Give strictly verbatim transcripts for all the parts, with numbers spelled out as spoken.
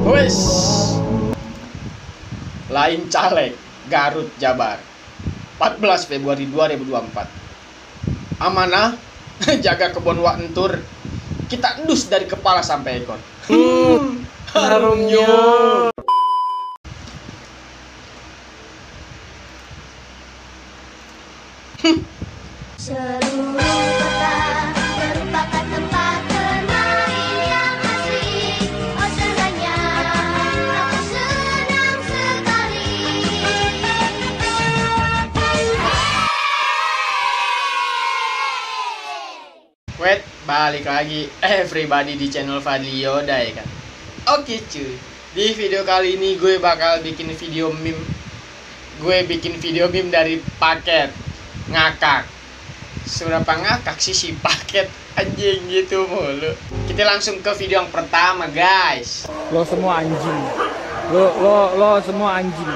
Wes, lain caleg Garut Jabar empat belas Februari dua ribu dua puluh empat. Amanah jaga kebun wak entur, kita endus dari kepala sampai ekor. Hmm, harumnya. Seluruh kota merupakan tempat bermain yang asik. Oh senangnya, aku senang sekali. Wait, balik lagi everybody di channel Fadli Yoda ya kan. Oke cuy, di video kali ini gue bakal bikin video meme. Gue bikin video meme dari paket ngakak. Seberapa ngakak sih si paket anjing gitu mulu. Kita langsung ke video yang pertama guys. Lo semua anjing. Lo lo lo semua anjing.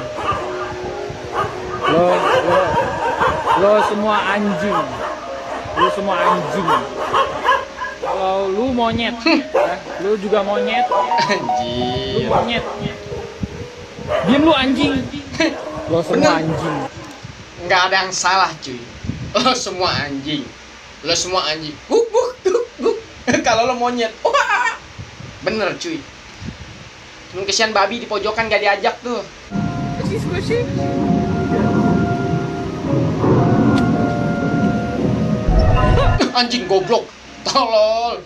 Lo lo lo semua anjing. Lo semua anjing. Kalau lu monyet, ya, lu juga monyet. Anjing. Lu monyet. Diam lu anjing. Lo semua anjing. Nggak ada yang salah cuy. Lo semua anjing. Lo semua anjing. Guk guk guk guk. Kalau lo monyet. Wah. Bener cuy. Cuman kesian babi di pojokan gak diajak tuh. Anjing goblok. Tolol.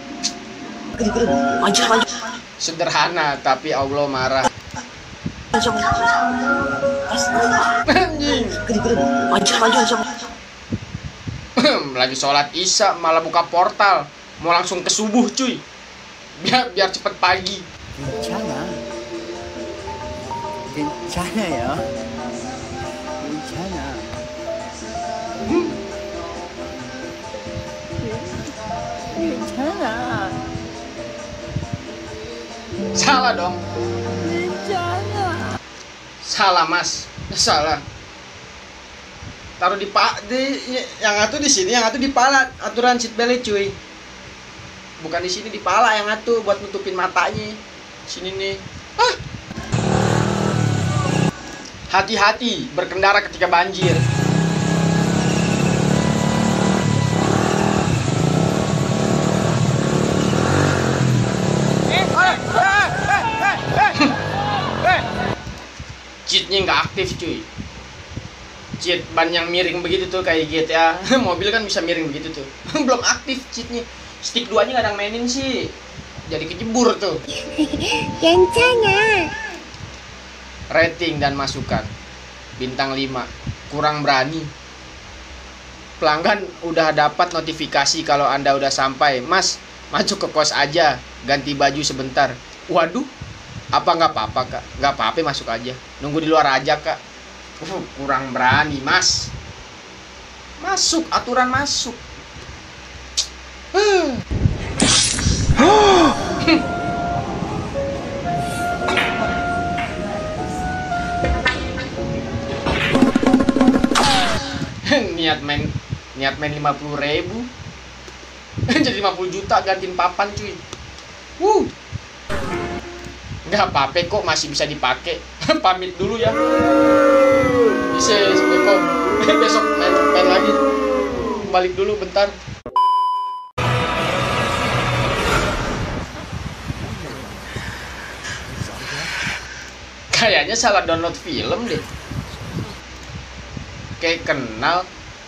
Maju, maju. Sederhana tapi Allah marah. Maju, Anjing. maju, maju. Lagi sholat isya malah buka portal. Mau langsung ke subuh cuy. Biar biar cepet pagi. Bencana, bencana ya, bencana. Bencana, Salah dong. bencana. Salah mas. Salah. Taruh di pak di yang atuh di sini, yang atuh di pala aturan seat belt cuy. Bukan di sini di pala yang atuh buat nutupin matanya. Sini nih. Ah. Hati-hati berkendara ketika banjir. Cheatnya nggak aktif cuy. Cheat ban yang miring begitu tuh kayak G T A. Mobil kan bisa miring begitu tuh. Belum aktif cheatnya. Stick duanya nggak ada yang mainin sih. Jadi kejebur tuh. Kencana. Rating dan masukan bintang lima. Kurang berani. Pelanggan udah dapat notifikasi kalau Anda udah sampai. Mas, masuk ke kos aja, ganti baju sebentar. Waduh, apa nggak apa-apa kak? Nggak apa-apa, masuk aja. Nunggu di luar aja kak. Uh, kurang berani mas. Masuk, aturan masuk. Uh. niat main niat main lima puluh ribu jadi lima puluh juta gantiin papan cuy. Wuh. Nggak apa-apa kok, masih bisa dipakai. Pamit dulu ya. Bisa besok besok main, main lagi. Balik dulu bentar. Kayaknya salah download film deh. Kayak kenal.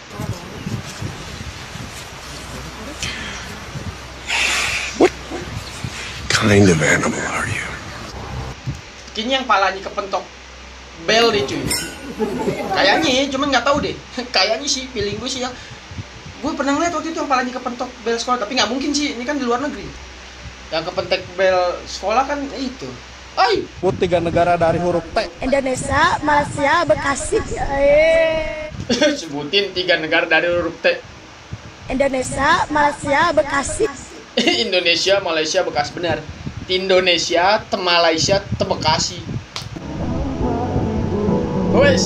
What kind of animal are you? Kini yang palanya kepentok bel deh cuy. Kayaknya, cuman nggak tahu deh. Kayaknya sih, feeling gue sih yang gue pernah ngeliat waktu itu yang palanya kepentok bel sekolah, tapi nggak mungkin sih. Ini kan di luar negeri. Yang kepentok bel sekolah kan itu. Ay. Sebut tiga negara dari huruf T. Indonesia, Malaysia, Bekasi. Eh. Sebutin tiga negara dari huruf T. Indonesia, Malaysia, Bekasi. Indonesia, Malaysia, Bekasi, benar. Indonesia, te Malaysia, te Bekasi. Wes.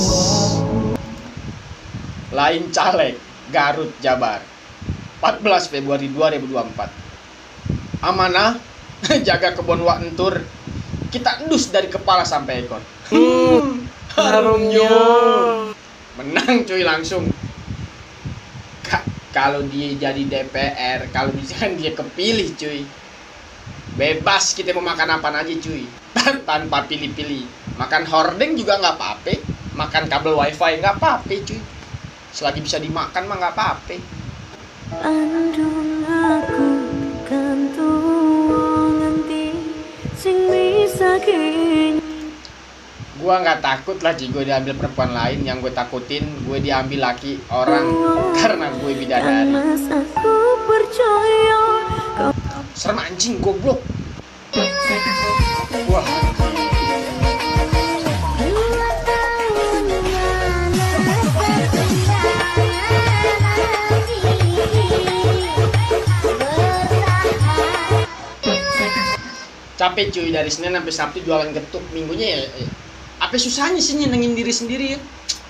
Lain caleg Garut Jabar empat belas Februari dua ribu dua puluh empat. Amanah jaga kebun wak entur, kita endus dari kepala sampai ekor. Hmm, harumnya. Menang cuy langsung. Ka- kalau dia jadi D P R, kalau misalkan dia kepilih cuy, bebas kita mau makan apa aja cuy, tanpa pilih-pilih. Makan hordeng juga nggak apa-apa, makan kabel wifi nggak apa-apa cuy, selagi bisa dimakan mah nggak apa-apa. Andung aku gantung nanti sing bisa kini. Gua nggak takut lah Ci, gue diambil perempuan lain. Yang gue takutin gue diambil laki orang karena gue bidadari. Mas aku percaya kau Serem anjing goblok. Wah, capek cuy dari Senin sampai Sabtu jualan getuk. Minggunya ya, ya. Apa susahnya sih nyenengin diri sendiri ya?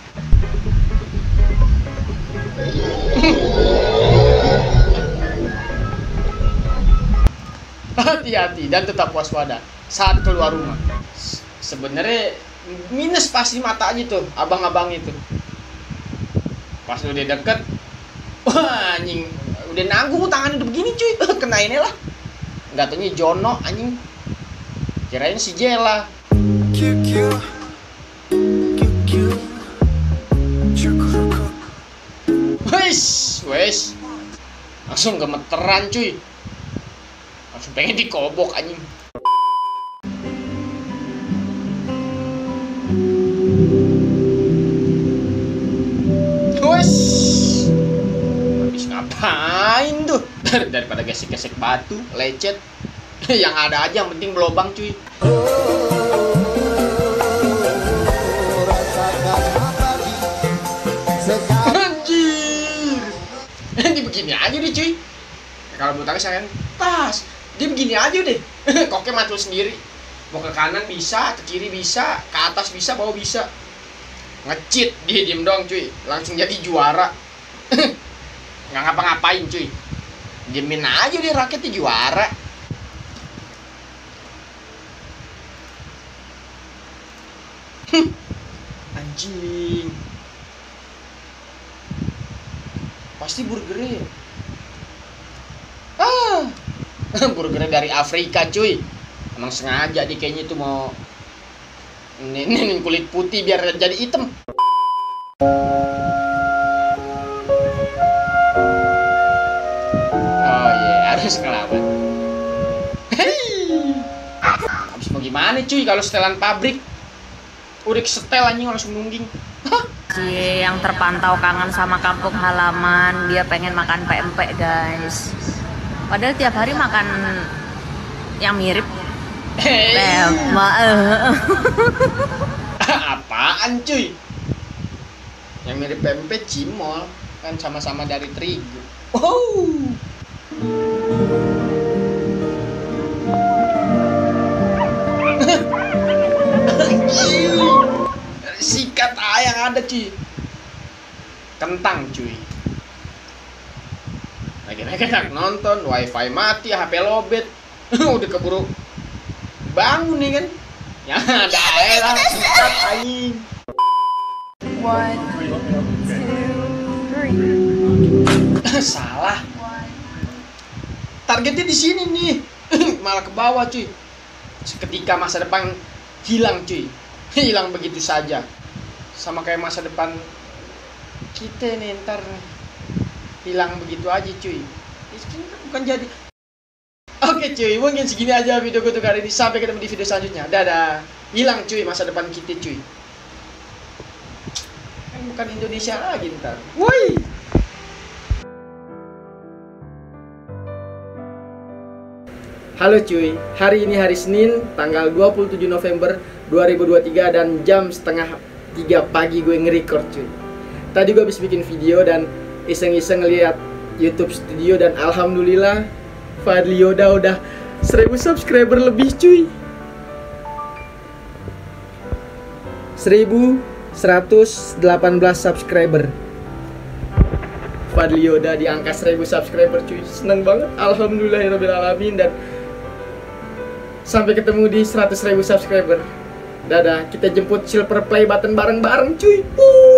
Hati-hati dan tetap waspada saat keluar rumah. Sebenarnya minus pasti mata aja tuh abang-abang itu. Pas udah deket, wah anjing udah nanggung tangan udah begini cuy, kenainnya lah. Nggak taunya Jono anjing, kirain si Jela. Wes, wes, langsung gemeteran cuy, langsung pengen dikobok anjing. Wes, habis ngapain tuh? Daripada gesek-gesek batu, lecet, yang ada aja, yang penting berlobang cuy. Anjir, ini begini aja deh cuy. Kalau menurut aku sayang tas, dia begini aja deh. Koknya matul sendiri. Mau ke kanan bisa, ke kiri bisa, ke atas bisa, bawah bisa. Nge-cheat dia diem doang cuy, langsung jadi juara. Nggak ngapa-ngapain cuy, diemin aja dia raketnya juara. Anjing, pasti burgernya ah burgernya dari Afrika cuy. Emang sengaja dia kayaknya tuh mau nenin kulit putih biar jadi hitam. Oh iya, yeah, harus ngelawan. Hei, habis mau gimana cuy kalau setelan pabrik udah setel anjing langsung nungging. Si yang terpantau kangen sama kampung halaman, dia pengen makan pempek guys. Padahal tiap hari makan yang mirip. Hey. Pempek. Apaan cuy? Yang mirip pempek cimol, kan sama-sama dari terigu. Wow. Sikat ah yang ada cuy, kentang cuy. Lagi enak nonton, wifi mati, H P lobet. Udah keburu bangun nih kan, ya ada air lah, sikat anjing. one, two, three. Salah. Targetnya di sini nih, malah ke bawah cuy. Seketika masa depan hilang cuy, hilang begitu saja. Sama kayak masa depan kita nih ntar hilang begitu aja cuy. Bukan jadi. Oke cuy, mungkin segini aja video gue untuk hari ini. Sampai ketemu di video selanjutnya. Dadah. Hilang cuy masa depan kita cuy. Kan bukan Indonesia lagi ntar. Woi. Halo cuy, hari ini hari Senin, tanggal dua puluh tujuh November dua ribu dua puluh tiga dan jam setengah tiga pagi gue nge-record cuy. Tadi gue habis bikin video dan iseng-iseng ngeliat YouTube Studio dan alhamdulillah Fadli Yoda udah seribu subscriber lebih cuy. seribu seratus delapan belas subscriber. Fadli Yoda di angka seribu subscriber cuy. Seneng banget, alhamdulillahirabbil alamin. Dan Sampai ketemu di seratus ribu subscriber. Dadah, kita jemput silver play button bareng-bareng cuy.